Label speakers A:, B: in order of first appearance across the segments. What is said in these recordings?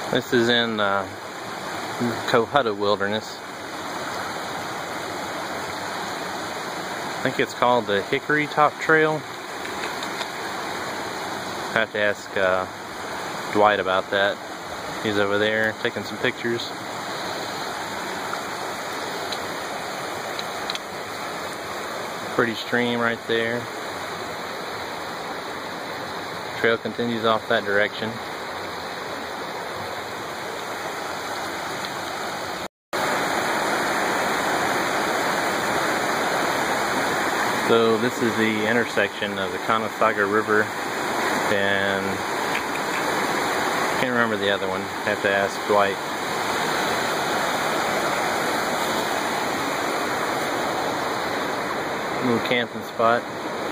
A: This is in Cohutta Wilderness. I think it's called the Hickory Top Trail. I have to ask Dwight about that. He's over there taking some pictures. Pretty stream right there. Trail continues off that direction. So this is the intersection of the Cohutta River and I can't remember the other one. I have to ask Dwight. Little camping spot.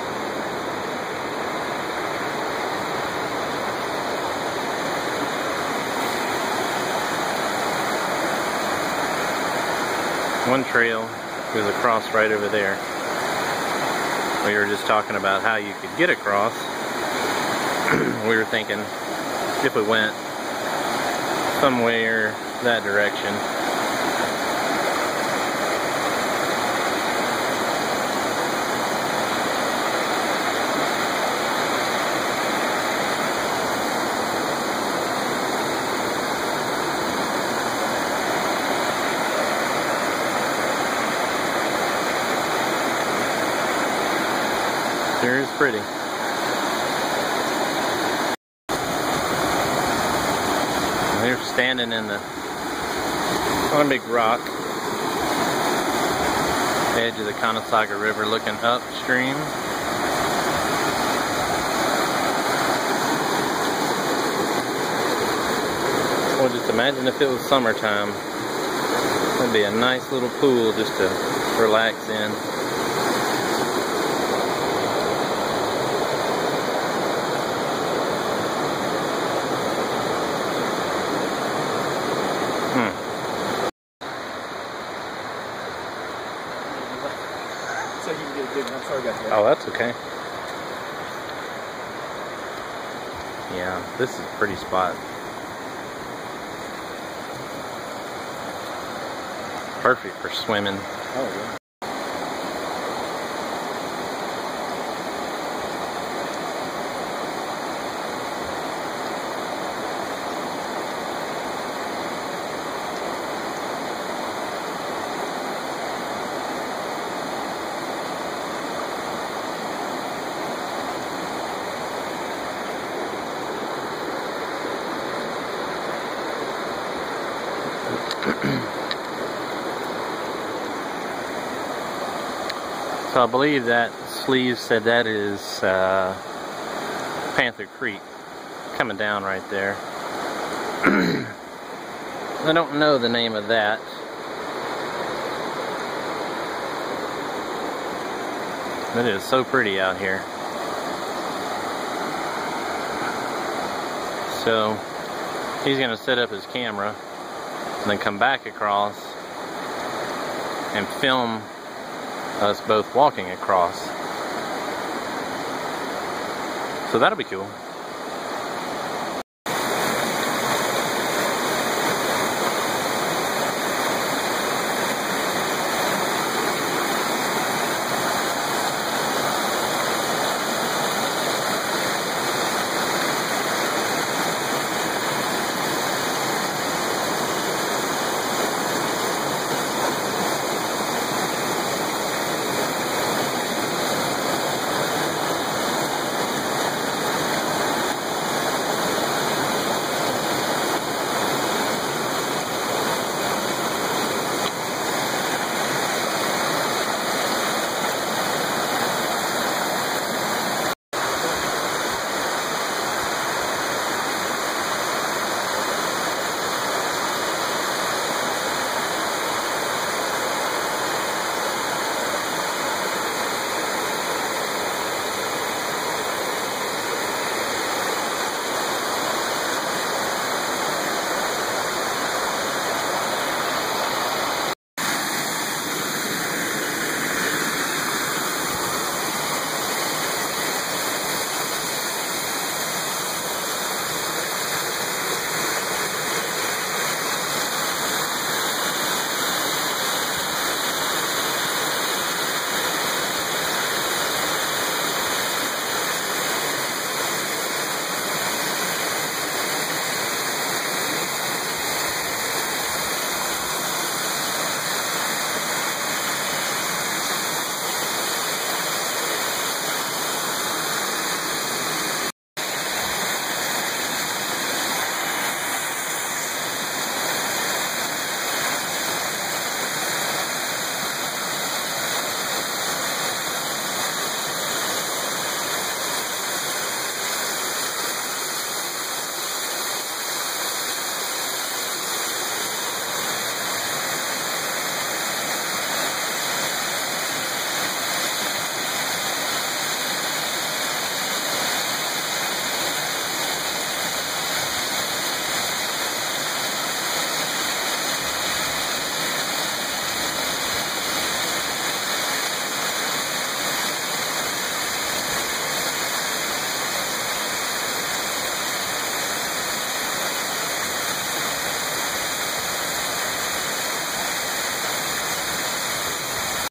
A: One trail goes across right over there. We were just talking about how you could get across. We were thinking if we went somewhere that direction. Sure is pretty. They're standing in on a big rock, edge of the Cohutta River, looking upstream. Well, just imagine if it was summertime. That'd be a nice little pool just to relax in.
B: So you can get a good one. I'm sorry about that.
A: Oh, that's okay. Yeah, this is a pretty spot. Perfect for swimming.
B: Oh, yeah.
A: So I believe that sleeve said that is Panther Creek coming down right there. I don't know the name of that. It is so pretty out here. So he's going to set up his camera and then come back across and film us both walking across. So that'll be cool.